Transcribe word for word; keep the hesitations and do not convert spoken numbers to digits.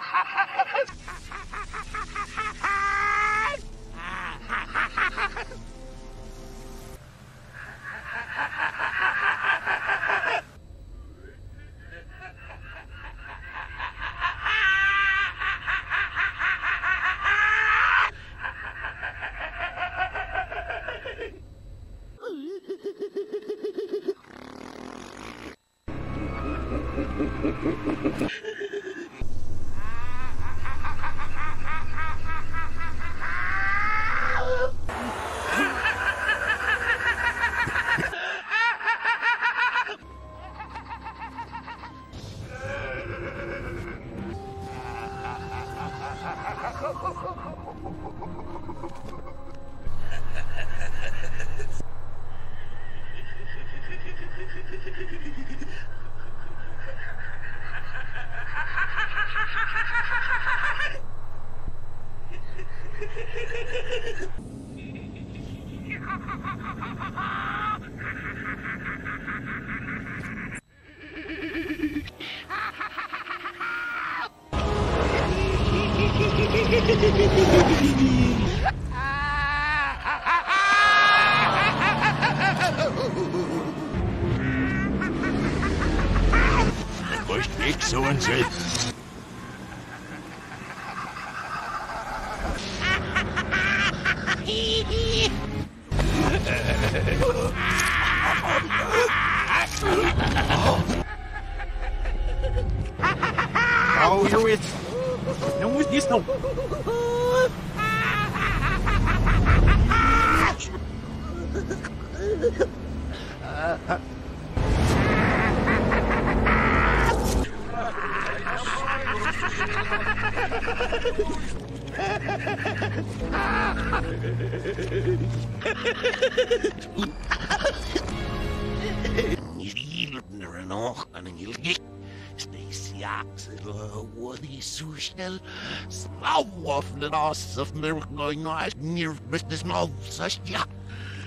Moest ik zo en zit. Oh, you're it. Não usa disso, não. Hier nog en een Stacey what is social slow off the loss of miracle noise near business no such yeah.